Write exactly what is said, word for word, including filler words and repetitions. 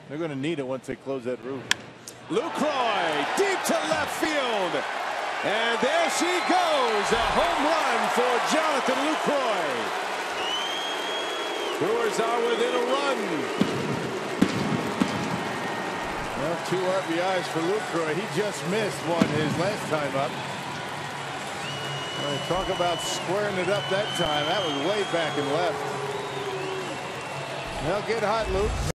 They're going to need it once they close that roof. Lucroy deep to left field. And there she goes. A home run for Jonathan Lucroy. Brewers are within a run. Well, two R B Is for Lucroy. He just missed one his last time up. Well, talk about squaring it up that time. That was way back and left. Well, get hot, Luke.